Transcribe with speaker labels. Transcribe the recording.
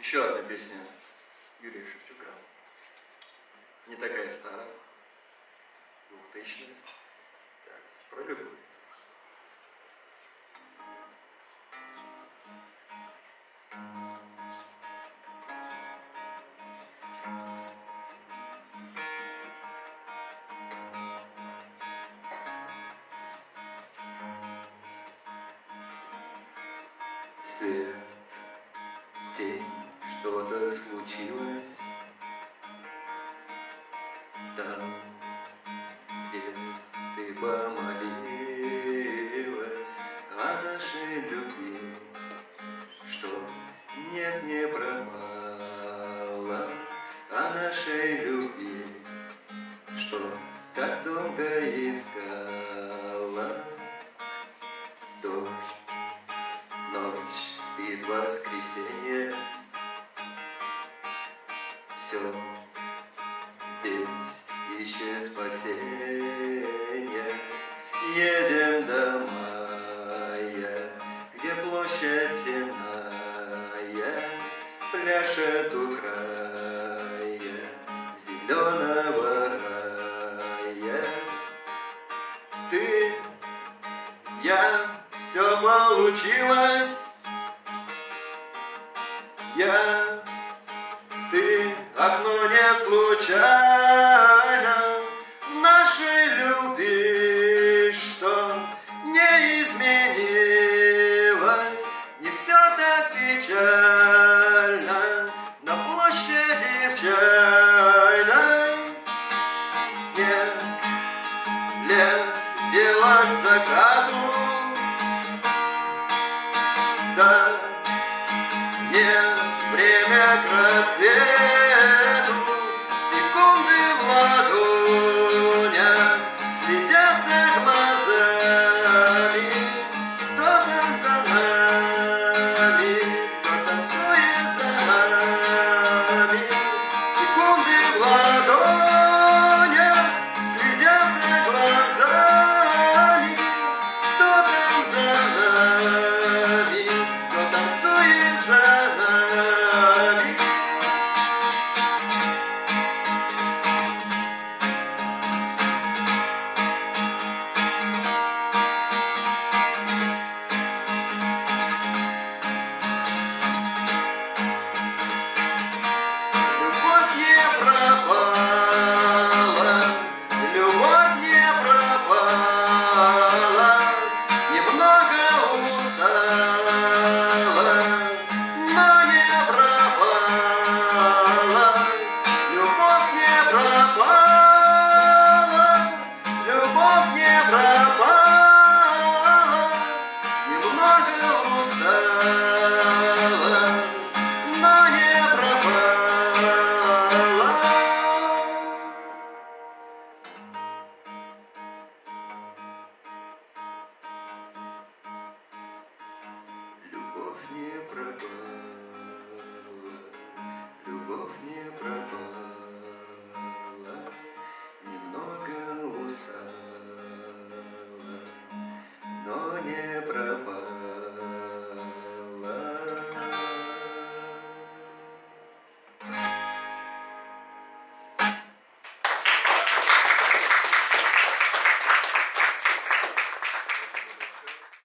Speaker 1: Еще одна песня Юрия Шевчука. Не такая старая, 2000-х. Так, про любовь. Свет, тень, что-то случилось там, где ты помолилась о нашей любви, что нет, не пропала, о нашей любви, что так долго искала. Дождь, ночь, спит воскресенье, все здесь ищет спасение. Едем до мая, где площадь сенная пляшет у края зеленого рая. Ты, я, все получилось. Я, ты, окно не случайно нашей любви, что не изменилось, не все так печально на площади в чайной. Снег, лес, дело к закату, да, нет, время к рассвету.